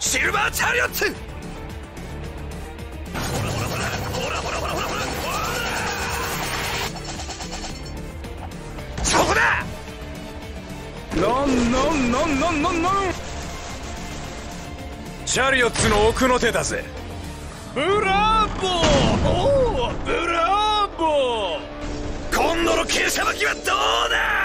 シルバーチャリオッツ。そこだ。なんチャリオッツの奥の手だぜ。ブラボー。おお、ブラボー。今度の傾斜巻きはどうだ。